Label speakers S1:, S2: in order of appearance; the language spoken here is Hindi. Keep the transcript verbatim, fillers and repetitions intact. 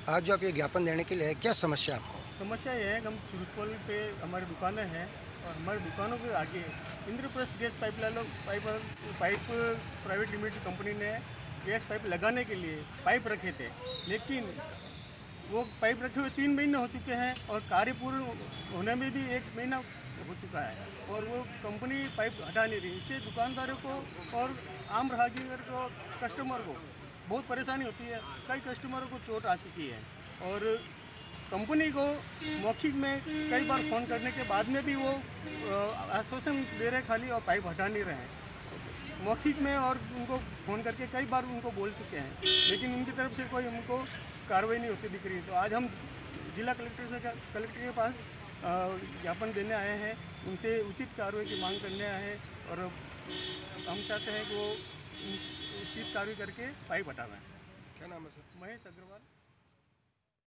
S1: आज जो आप ये ज्ञापन देने के लिए है, क्या समस्या है आपको?
S2: समस्या ये है कि हम सूरजपोल पे हमारी दुकानें हैं और हमारी दुकानों के आगे Indraprastha gas pipeline pipe pipe private limited company ने गैस पाइप लगाने के लिए पाइप रखे थे, लेकिन वो पाइप रखे हुए तीन महीने हो चुके हैं और कार्य पूर्ण होने में भी एक महीना हो चुका है और वो कंपनी पाइप हटा नहीं रही। इससे दुकानदारों को और आम राहगीर को, कस्टमर को बहुत परेशानी होती है। कई कस्टमरों को चोट आ चुकी है और कंपनी को मौखिक में कई बार फ़ोन करने के बाद में भी वो आश्वासन दे रहे खाली और पाइप हटा नहीं रहे हैं मौखिक में, और उनको फ़ोन करके कई बार उनको बोल चुके हैं, लेकिन उनकी तरफ से कोई हमको कार्रवाई नहीं होती दिख रही। तो आज हम जिला कलेक्टर से कलेक्टर के पास ज्ञापन देने आए हैं, उनसे उचित कार्रवाई की मांग करने आए हैं और हम चाहते हैं कि वो उचित कार्रवाई करके पाइप हटावें।
S1: क्या नाम है सर?
S2: महेश अग्रवाल।